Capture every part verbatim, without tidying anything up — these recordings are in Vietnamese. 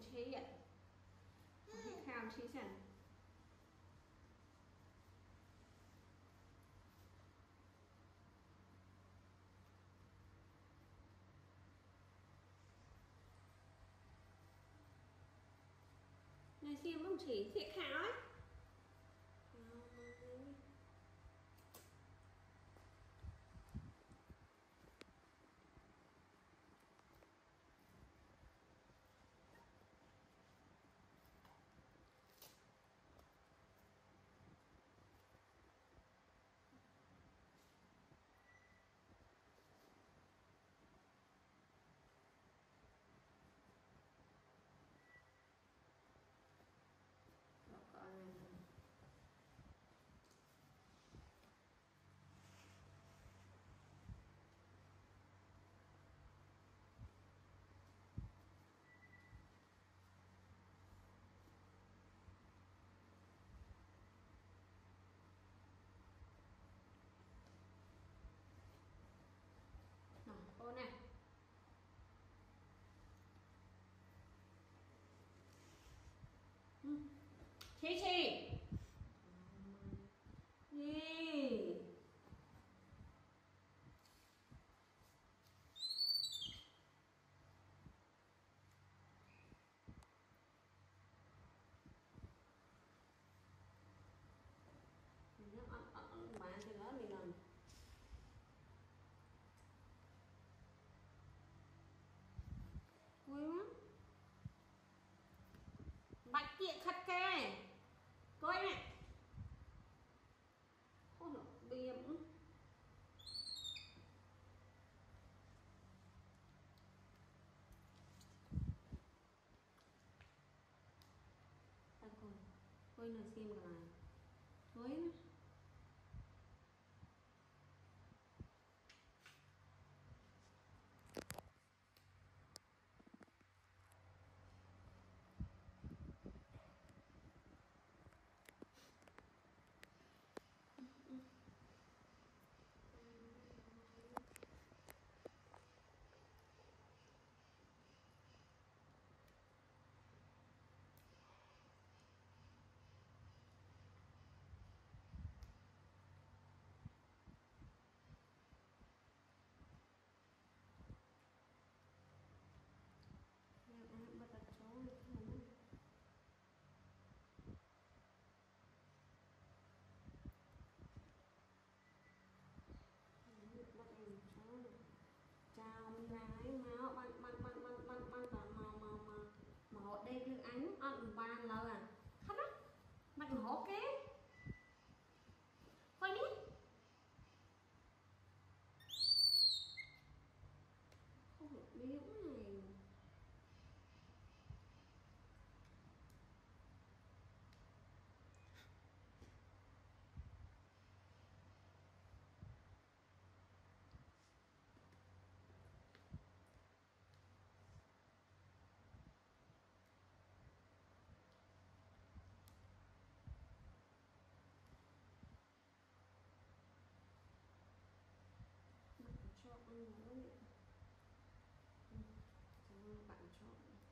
chi ạ. Cái khao chi chẳng. Này xem không chỉ thiệt khảo ấy. Cô này chị chị đi nó ăn ăn bán thì nó mình làm vui lắm bạch kiện khắt kè coi nè ôi biếm ta coi coi nó xem cái này thôi nè bắt đặt chó chào mình gái máu bắn bắn bắn bắn bắn bắn cả màu màu màu màu đây cứ ánh ăn bàn lời à khát á mặt hổ kế coi đi không được miếng này cho ăn nó bạn cho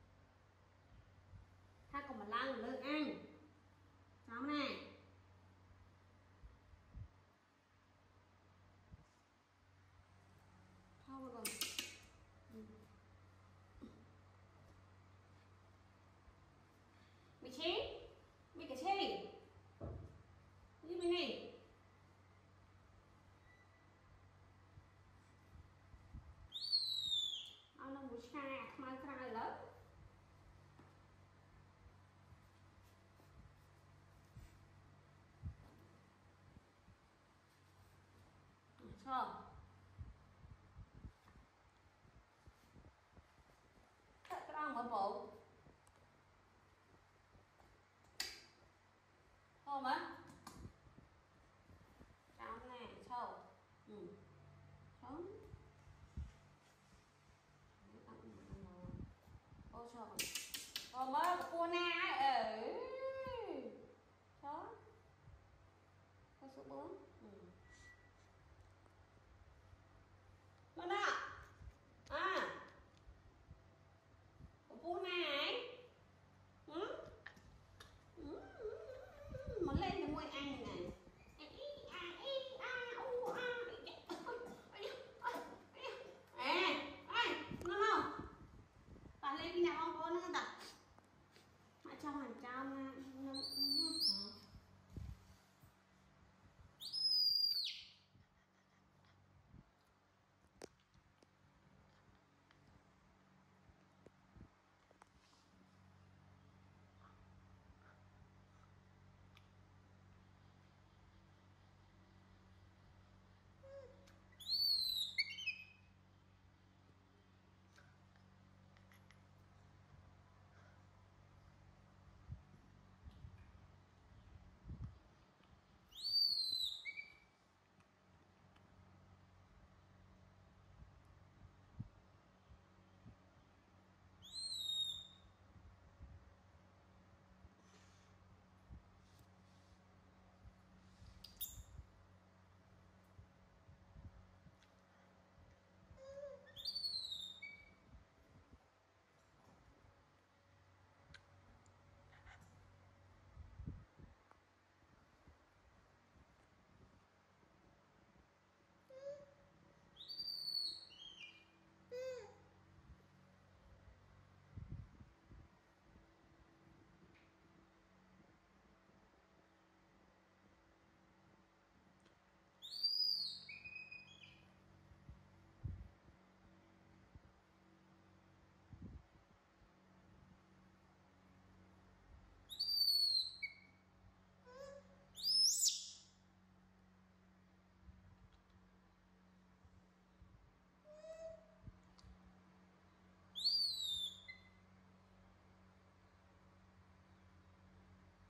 hai còn mà lang lượng ăn cháu này thôi rồi mày chí mày cái chi đi mày này nó một chai mai cay lớn cho cái đó mở bộ không á cháo này sâu ừ sống ô cho còn mới cô na ở chó có số bốn